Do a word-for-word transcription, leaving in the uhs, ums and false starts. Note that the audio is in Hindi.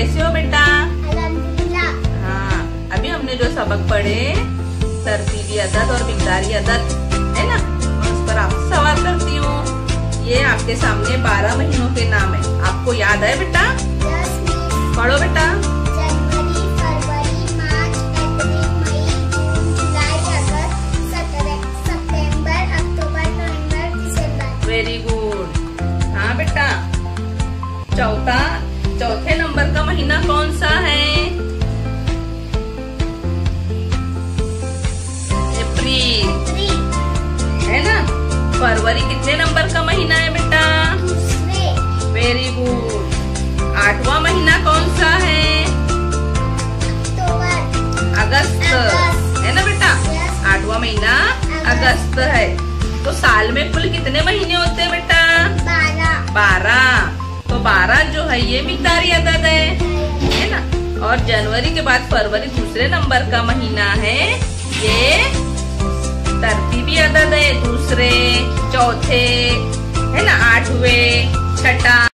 कैसे हो बेटा? अल्हम्दुलिल्लाह। हाँ, अभी हमने जो सबक पढ़े तरतीबी अदद और मिकदारी अदद है ना, मैं उस पर आपसे सवाल करती हूँ। ये आपके सामने बारह महीनों के नाम है, आपको याद है बेटा? Yes miss. पढ़ो बेटा। जनवरी, फरवरी, मार्च, अप्रैल, मई, जून, जुलाई, अगस्त, सतर- सितंबर, अक्टूबर, नवंबर, दिसंबर। Very good. हाँ बेटा, चौथा चौथे नंबर का महीना कौन सा है? अप्रैल अप्रैल। है ना। फरवरी कितने नंबर का महीना है बेटा? दूसरे। Very good. आठवां महीना कौन सा है? अक्टूबर। अगस्त अगस्त। है ना बेटा। Yes. आठवां महीना अगस्त। अगस्त है। तो साल में कुल कितने महीने होते हैं बेटा? बारह। बारह। तो बारह जो है ये मिकदारी अदद है, है ना। और जनवरी के बाद फरवरी दूसरे नंबर का महीना है, ये तरतीबी अदद है। दूसरे, चौथे, है ना, आठवें, छठा।